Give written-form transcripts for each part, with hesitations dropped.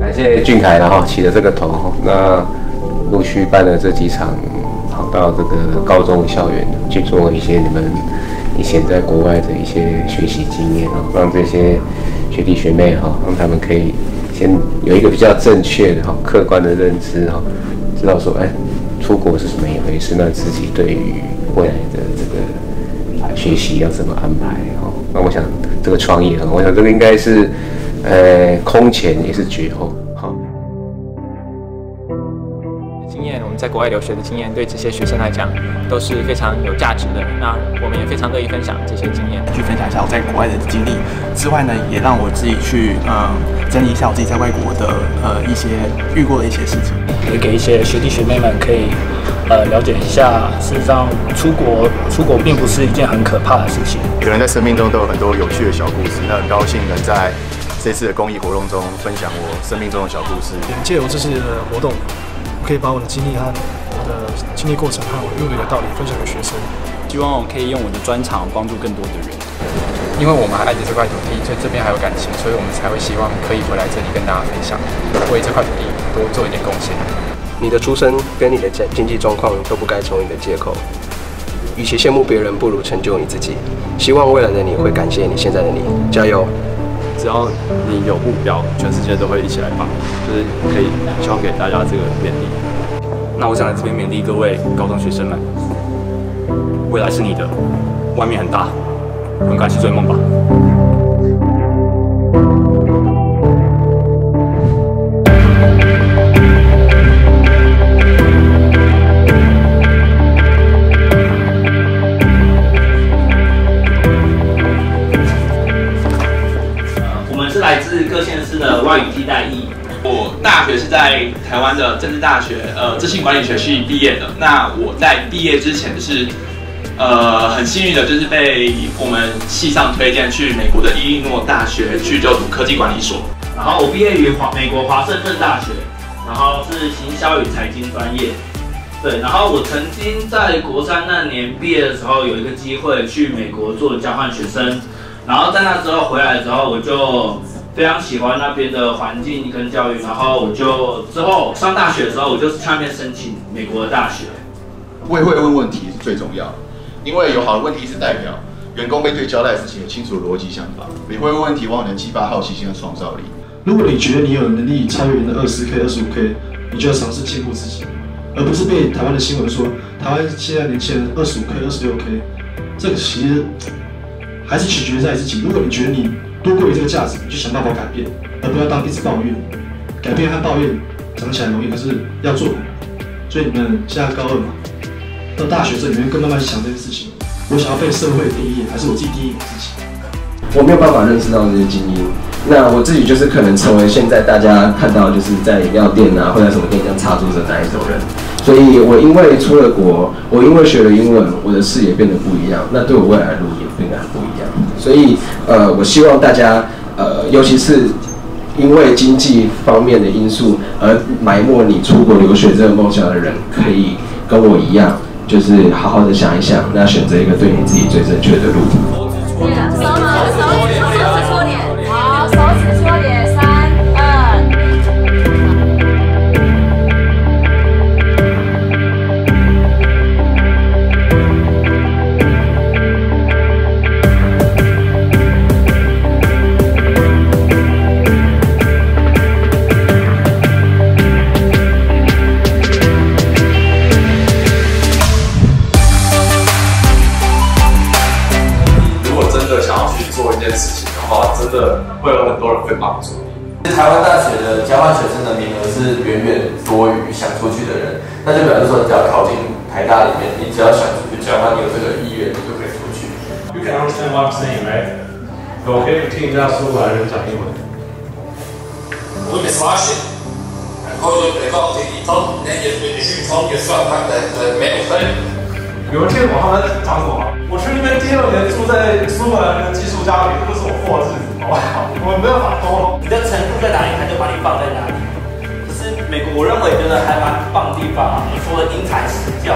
感谢俊凯然后起了这个头，那陆续办了这几场，跑到这个高中校园去做一些你们以前在国外的一些学习经验让这些学弟学妹让他们可以先有一个比较正确的客观的认知知道说出国是什么一回事，那自己对于未来的这个学习要怎么安排那我想这个创意我想这个应该是空前也是绝后经验，我们在国外留学的经验，对这些学生来讲都是非常有价值的。那我们也非常乐意分享这些经验， 去分享一下我在国外的经历之外呢，也让我自己去整理一下我自己在外国的一些遇过的一些事情， 也给一些学弟学妹们可以了解一下，事实上出国并不是一件很可怕的事情。 每个人在生命中都有很多有趣的小故事，那很高兴能在这次的公益活动中分享我生命中的小故事。 借由这次的活动，我可以把我的经历和我的经历过程和我用对的道理分享给学生。 希望我可以用我的专长帮助更多的人。 因为我们还爱着这块土地，对这边还有感情，所以我们才会希望可以回来这里跟大家分享，为这块土地多做一点贡献。 你的出身跟你的经济状况都不该成为你的借口。与其羡慕别人，不如成就你自己。希望未来的你会感谢你现在的你，加油！ 只要你有目标，全世界都会一起来帮，就是可以希望给大家这个勉励。 那我想在这边勉励各位高中学生们，未来是你的，外面很大，勇敢去追梦吧。 来自各县市的外语替代役。我大学是在台湾的政治大学资讯管理学系毕业的。那我在毕业之前就是很幸运的，就是被我们系上推荐去美国的伊利诺大学去就读科技管理所。然后我毕业于美国华盛顿大学，然后是行销与财经专业。对，然后我曾经在国三那年毕业的时候，有一个机会去美国做交换学生。然后在那之后回来之后，我就非常喜欢那边的环境跟教育，然后我就之后上大学的时候，我就去那边申请美国的大学。 我也会问问题是最重要的，因为有好的问题是代表员工面对交代的事情有清楚的逻辑想法。你会问问题，往往能激发好奇心和创造力。 如果你觉得你有能力超越人的20K、25K， 你就要尝试进步自己，而不是被台湾的新闻说台湾现在年轻人25K、26K， 这个其实还是取决在自己。如果你觉得你多过于这个价值，你就想办法改变，而不要当一直抱怨。改变和抱怨讲起来容易，可是要做。所以你们现在高2嘛，到大学这里面更慢慢想这件事情。我想要被社会第一，还是我自己第一我自己？ 我没有办法认识到这些精英，那我自己就是可能成为现在大家看到就是在饮料店或者什么店这样插桌的那一种人。所以我因为出了国，我因为学了英文，我的视野变得不一样，那对我未来的路也变得很不一样。所以我希望大家尤其是因为经济方面的因素而埋没你出国留学这个梦想的人，可以跟我一样，就是好好的想一想，那选择一个对你自己最正确的路。 真的会有很多人会帮助你。 台湾大学的交换学生的名额是远远多于想出去的人，那就表示说，你只要考进台大里面，你只要想出去交换，你有这个意愿，你就可以出去。 You can understand what I'm saying, right? 我可以听一下苏格兰人讲英文。 我们发现，然后就得到这一套，那也去从也算他的没有分。 有人听懂他们在讲什么吗？我去那边第2年住在苏格兰的寄宿家庭，这是我过的日子，好不好？我们没有办法沟通。 你的程度在哪里，他就把你放在哪里。可是美国，我认为真的还蛮棒的地方啊。你说的因材施教。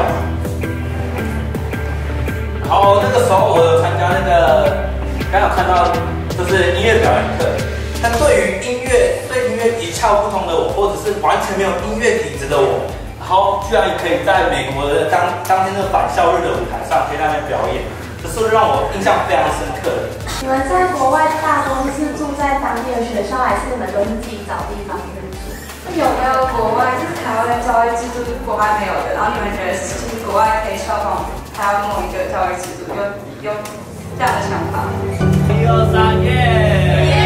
然后那个时候我有参加那个，刚有看到就是音乐表演课， 但对音乐一窍不通的我，或者是完全没有音乐底子的我，然后居然可以在美国的当天的返校日的舞台上可以在那边表演，这是让我印象非常深刻的。 你们在国外大多是住在当地的学校，还是你们都是自己找地方去住？ 有没有国外就是台湾的教育制度是国外没有的？然后你们觉得其实国外可以效仿台湾某一个教育制度，有这样的想法？1、2、3，耶！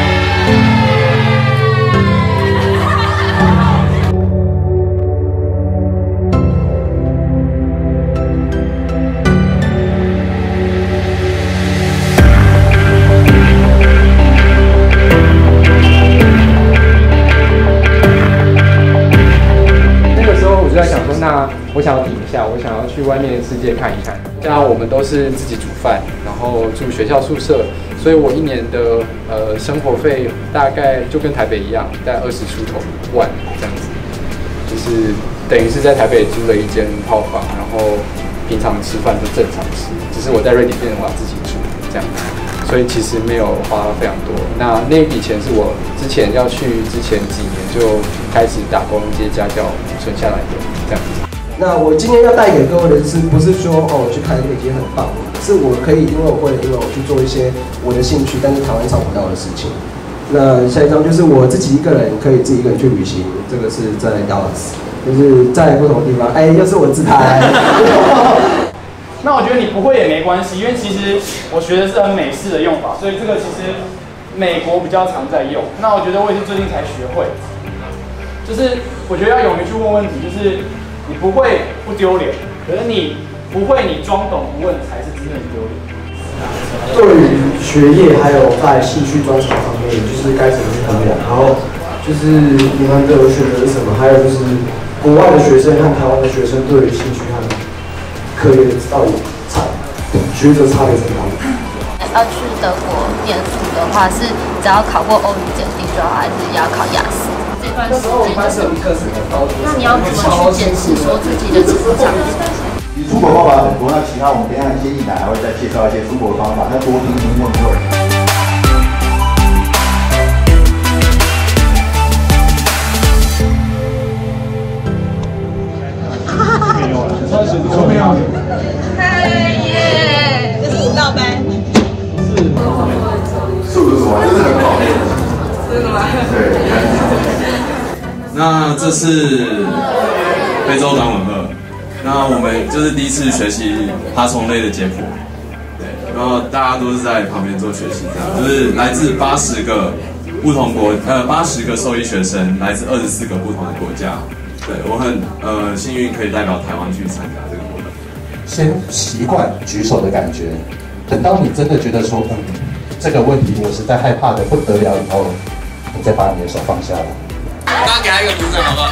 我就在想说，那我想要停一下，我想要去外面的世界看一看。加上我们都是自己煮饭，然后住学校宿舍，所以我一年的生活费大概就跟台北一样，在20出头万这样子，就是等于是在台北租了一间套房，然后平常吃饭就正常吃，只是我在瑞典变成我要自己煮这样子，所以其实没有花非常多。那一笔钱是我之前要去之前几年就开始打工接家教存下来的这样子。 那我今天要带给各位的是，不是说我去看音乐节很棒，是我可以因为我会了英文，我去做一些我的兴趣，但是台湾找不到的事情。那下一张就是我自己一个人可以自己一个人去旅行，这个是在 Dallas， 就是在不同的地方。又是我自拍。 那我觉得你不会也没关系，因为其实我学的是很美式的用法，所以这个其实美国比较常在用。那我觉得我也是最近才学会，就是我觉得要勇于去问问题，就是你不会不丢脸，可是你不会你装懂不问才是真正丢脸。 对于学业还有在兴趣专长方面，就是该怎么去衡量？然后就是你们的选择是什么？还有就是国外的学生和台湾的学生对于兴趣和课业到底学者差别在哪里？ 要去德国念书的话，是只要考过欧语检定就好，还是也要考雅思？这段时间那你要怎么去检视说自己的成长？ 你出国方法很多，那其他我们等一下一些艺男还会再介绍一些出国的方法，那多听听问问。 没有。 嗨耶！这是舞蹈班。 是不是什么？这是很好。 真的吗？ 对。 那这是非洲短吻鳄，那我们就是第一次学习爬虫类的解剖，对，然后大家都是在旁边做学习，这样就是来自80个不同80个兽医学生，来自24个不同的国家。对，我很幸运可以代表台湾去参加这个活动。 先习惯举手的感觉，等到你真的觉得说，这个问题我实在害怕的不得了以后，你再把你的手放下来。 大家给他一个鼓掌，好不好？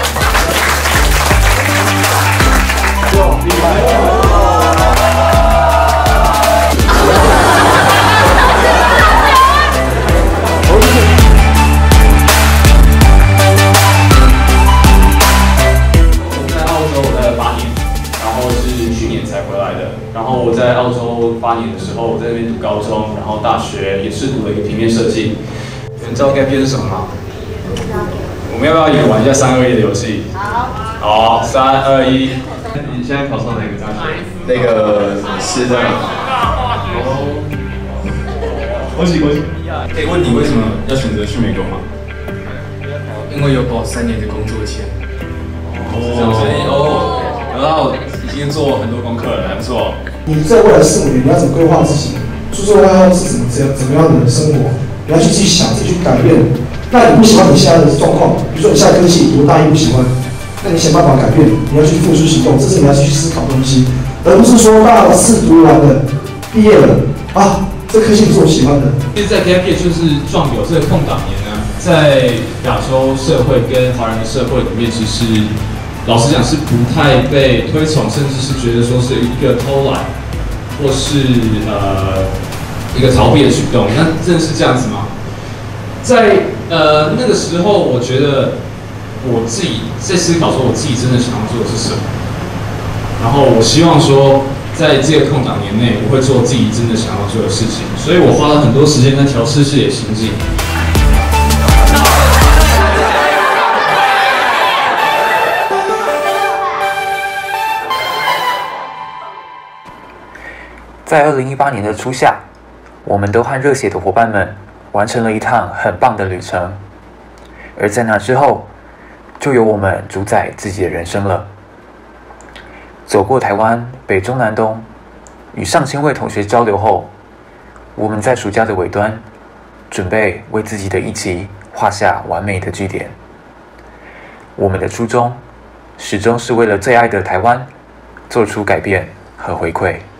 然后我在澳洲8年的时候，我在那边读高中，然后大学也是读了一个平面设计。你们知道该变是什么吗？我们要不要也玩一下3、2、1的游戏？好。好，3、2、1。你现在考上哪个大学？ 那个师大。 恭喜恭喜！可以问你为什么要选择去美国吗？ 因为有保3年的工作签。 所以然后已经做很多功课了，还不错。 你在未来4、5年，你要怎么规划自己？出社会后是怎么样的生活？你要去自己想，自己去改变。那你不喜欢你现在的状况，比如说你现在科系读大一不喜欢，那你想办法改变，你要去付诸行动，这是你要去思考的东西，而不是说大4读完了，毕业了啊，这科系不是我喜欢的。 其实，在 gap year 就是壮游这个空档年呢，在亚洲社会跟华人的社会里面，其实老实讲是不太被推崇，甚至是觉得说是一个偷懒，或是一个逃避的举动。那真的是这样子吗？在那个时候，我觉得我自己在思考说，我自己真的想要做的是什么。然后我希望说，在这个空档年内，我会做自己真的想要做的事情。所以我花了很多时间在调试自己的心境。 在2018年的初夏，我们都和热血的伙伴们完成了一趟很棒的旅程，而在那之后，就由我们主宰自己的人生了。走过台湾北中南东，与上千位同学交流后，我们在暑假的尾端，准备为自己的一期画下完美的句点。我们的初衷，始终是为了最爱的台湾，做出改变和回馈。